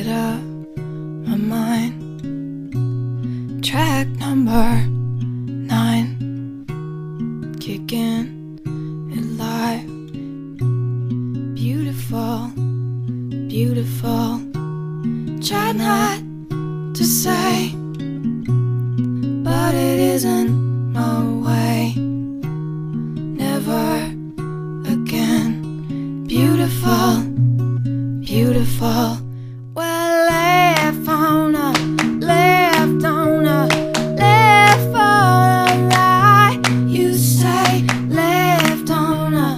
it up my mind. Track number 9, kicking it live. Beautiful, beautiful. Try not to say, but it isn't my way. Never again. Beautiful, beautiful. Well, left on a right. You say left on a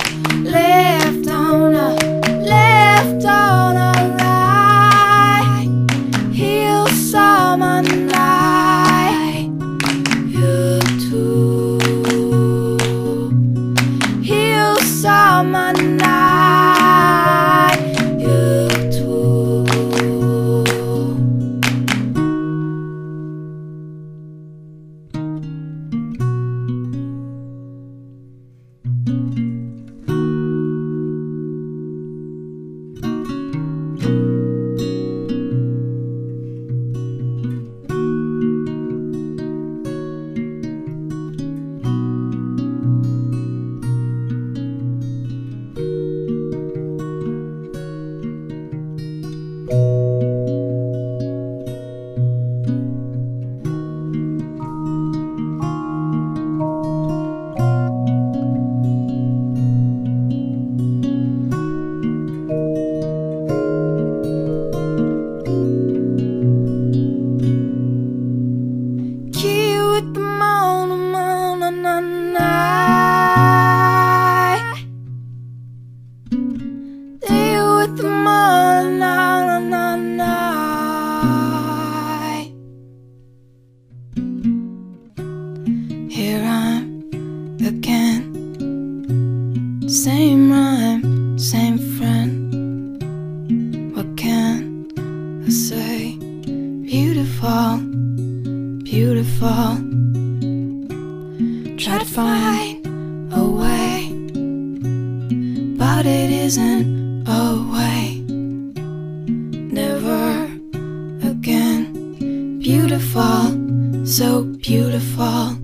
right. He'll summer night. You too. He'll summer night. Here I'm again. Same rhyme, same friend. What can I say? Beautiful, beautiful. Try to find a way, but it isn't a way. Never again. Beautiful, so beautiful.